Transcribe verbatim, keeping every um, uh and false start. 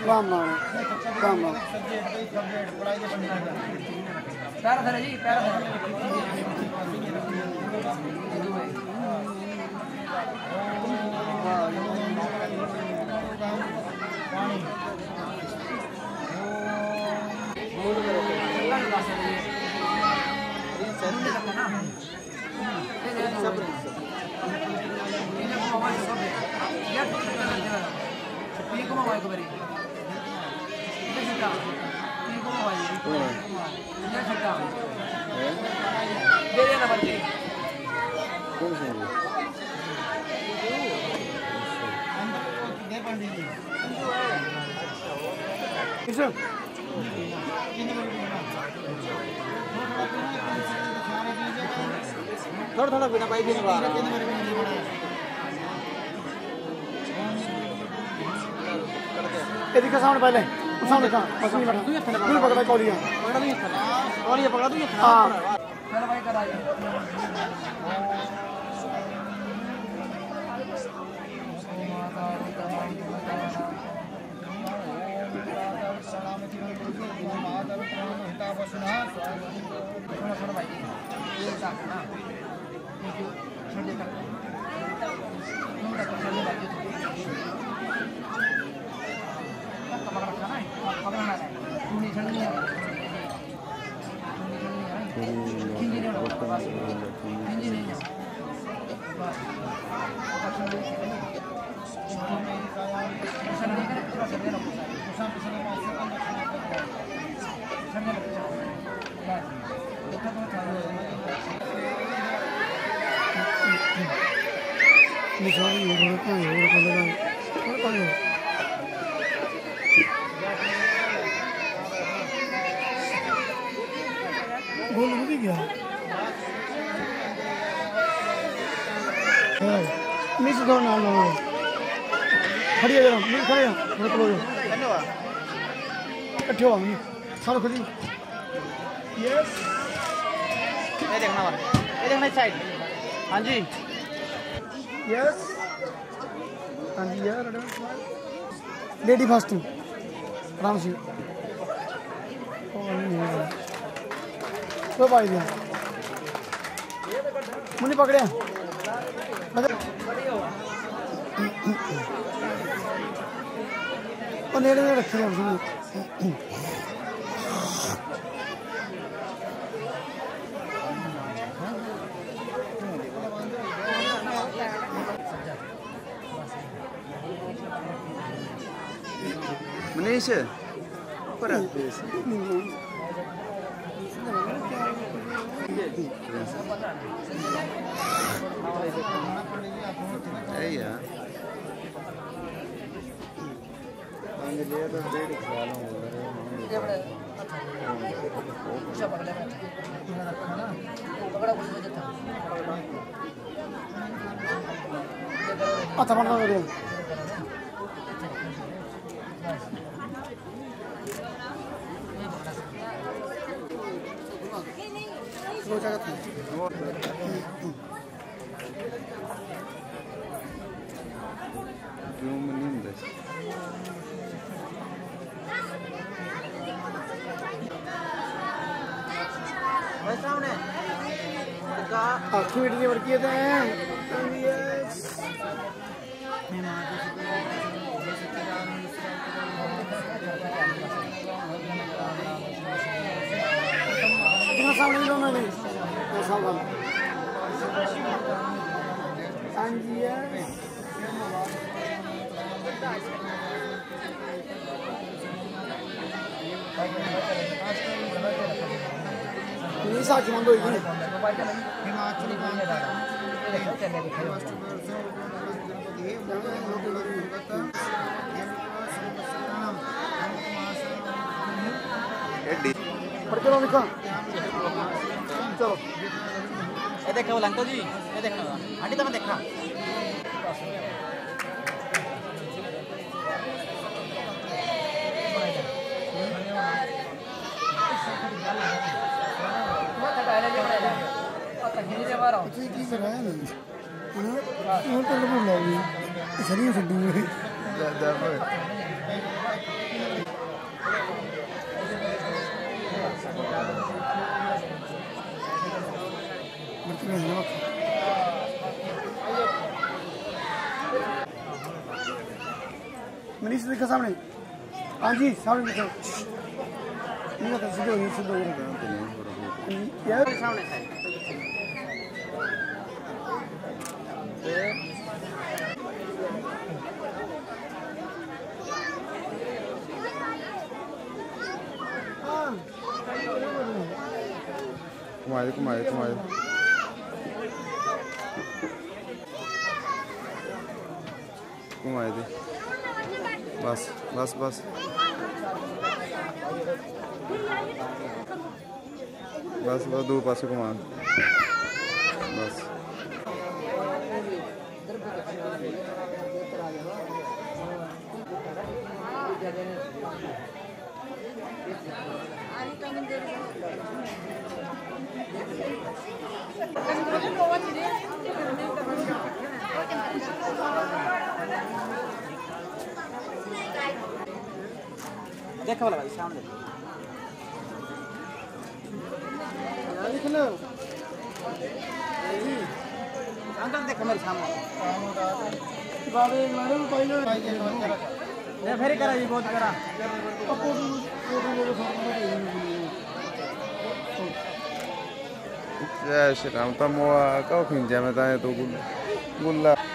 राम नाम राम नाम पैर धरे जी पैर धरे come vai come riga? Che città? Come vai? Che città? Eh? Vedi la partita. Come sei? Isso. थोड़ा थोड़ा बिना पाई देने वाला ये दिखा सामने पहले सामने का बस नहीं बैठा तू पकड़ा कौलियां पकड़ा नहीं था कौलियां पकड़ा तू हां चल भाई कर आइए सुनो सुनो भाई ये तक ना छोड़ दे तक तुम तक छोड़ दे भाई पकड़ रखा ना पकड़ना है तूने छड़ लिया खिंजी नहीं होगा बस खिंजी नहीं है बस पकड़ ले ऐसा नहीं करे थोड़ा सा देना पड़ता है शाम पे समय पास करना छड़ने लगता है बस देखा तो था निशान ये होता है और कलर और कलर गोल हो गया हां नीचे दो ना ना खड़ी है जरा नीचे खड़े हैं थोड़ा लो धन्यवाद इकट्ठे हो हम सारो खुली यस ये देखना वाला ये देखना साइड हां जी यस हां जी यार लेडी फर्स्ट आराम से तो भाई दिया मुझे पकड़े और नेड़े में रखे हैं मनीष पर है यार मैंने लिया तो डेढ़ साल हो गए अच्छा पकड़ ले पकड़ा कुछ हो जाता अच्छा पकड़ ले वो जगह थी क्यों मनिंदा भाई सामने का आखिरी वीडियो वर्क किए थे यस सामने लो मैंने सामने अंजिया ini saja mando ini Himachali पर चलो निकल चलो ये देखो लंको जी ये देखना आंटी तो मैं देखना itu ini sebenarnya ini itu lebih lagi serius sedih Manish देखा सामने। हाँ जी सामने देखो। नहीं तो सीधे ही सीधे ही यार सामने कुमार कुमार कुमार कुमार दे बस बस बस बस बस दो पास घुमा बस देखो वाला भाई सामने लिख लो अंकल देखो मेरे सामने बाबे मारे पहले ये फेरी करा जी बहुत करा जय श्री राम तमो का खिंचा में ताए तो गुल्ला